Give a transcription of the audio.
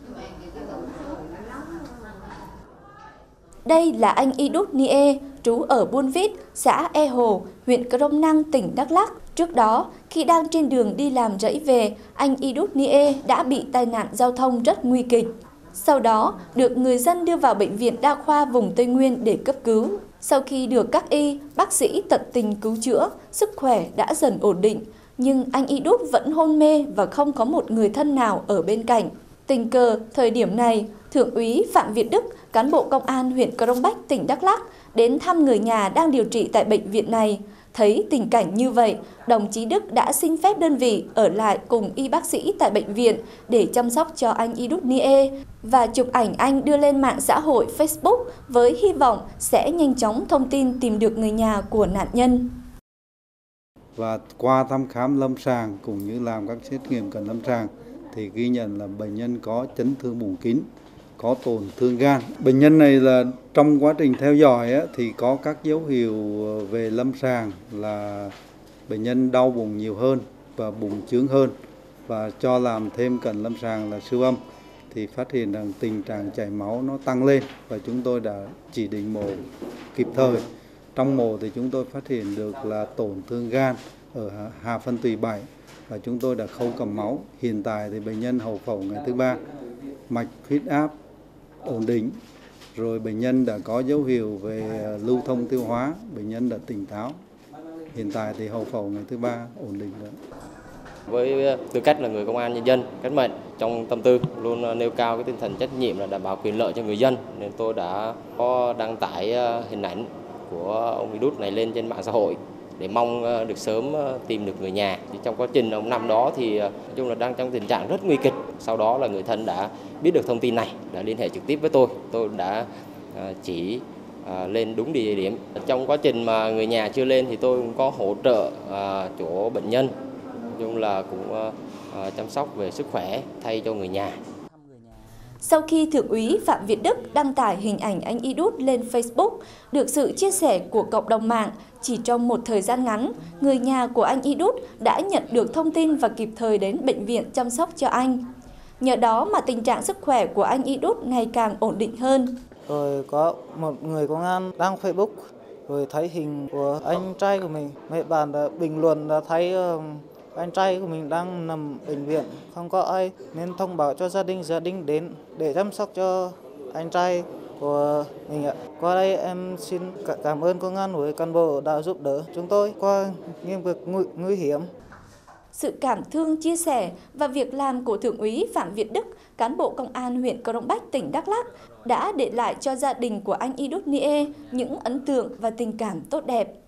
Đây là anh Idut Nie, trú ở Buôn Vít, xã E Hồ, huyện Crong Năng, tỉnh Đắk Lắk. Trước đó, khi đang trên đường đi làm rẫy về, anh Idut Nie đã bị tai nạn giao thông rất nguy kịch. Sau đó, được người dân đưa vào Bệnh viện Đa khoa vùng Tây Nguyên để cấp cứu. Sau khi được các bác sĩ tận tình cứu chữa, sức khỏe đã dần ổn định. Nhưng anh Idut vẫn hôn mê và không có một người thân nào ở bên cạnh. Tình cờ, thời điểm này, Thượng úy Phạm Việt Đức, cán bộ công an huyện Crong Bách, tỉnh Đắk Lắk, đến thăm người nhà đang điều trị tại bệnh viện này. Thấy tình cảnh như vậy, đồng chí Đức đã xin phép đơn vị ở lại cùng y bác sĩ tại bệnh viện để chăm sóc cho anh Idut Nie và chụp ảnh anh đưa lên mạng xã hội Facebook với hy vọng sẽ nhanh chóng thông tin tìm được người nhà của nạn nhân. Và qua thăm khám lâm sàng cũng như làm các xét nghiệm cận lâm sàng thì ghi nhận là bệnh nhân có chấn thương bùng kín, có tổn thương gan. Bệnh nhân này là trong quá trình theo dõi thì có các dấu hiệu về lâm sàng là bệnh nhân đau bụng nhiều hơn và bụng chướng hơn, và cho làm thêm cận lâm sàng là siêu âm thì phát hiện rằng tình trạng chảy máu nó tăng lên và chúng tôi đã chỉ định mổ kịp thời. Trong mổ thì chúng tôi phát hiện được là tổn thương gan ở hạ phân tùy 7 và chúng tôi đã khâu cầm máu. Hiện tại thì bệnh nhân hậu phẫu ngày thứ 3, mạch huyết áp ổn định, rồi bệnh nhân đã có dấu hiệu về lưu thông tiêu hóa, bệnh nhân đã tỉnh táo. Hiện tại thì hậu phẫu ngày thứ 3 ổn định rồi. Với tư cách là người công an nhân dân cách mệnh, trong tâm tư luôn nêu cao cái tinh thần trách nhiệm là đảm bảo quyền lợi cho người dân, nên tôi đã có đăng tải hình ảnh của ông Idut này lên trên mạng xã hội để mong được sớm tìm được người nhà. Thì trong quá trình ông nằm đó thì nói chung là đang trong tình trạng rất nguy kịch. Sau đó là người thân đã biết được thông tin này, đã liên hệ trực tiếp với tôi đã chỉ lên đúng địa điểm. Trong quá trình mà người nhà chưa lên thì tôi cũng có hỗ trợ chỗ bệnh nhân, nói chung là cũng chăm sóc về sức khỏe thay cho người nhà. Sau khi Thượng úy Phạm Việt Đức đăng tải hình ảnh anh Idut lên Facebook, được sự chia sẻ của cộng đồng mạng, chỉ trong một thời gian ngắn, người nhà của anh Idut đã nhận được thông tin và kịp thời đến bệnh viện chăm sóc cho anh. Nhờ đó mà tình trạng sức khỏe của anh Idut ngày càng ổn định hơn. Rồi có một người công an đăng Facebook, rồi thấy hình của anh trai của mình. Mấy bạn đã bình luận đã thấy anh trai của mình đang nằm bệnh viện, không có ai, nên thông báo cho gia đình đến để chăm sóc cho anh trai của mình ạ. Qua đây em xin cảm ơn công an với cán bộ đã giúp đỡ chúng tôi qua những việc nguy hiểm. Sự cảm thương, chia sẻ và việc làm của Thượng úy Phạm Việt Đức, cán bộ công an huyện Crong Bách, tỉnh Đắk Lắk đã để lại cho gia đình của anh Idut Nie những ấn tượng và tình cảm tốt đẹp.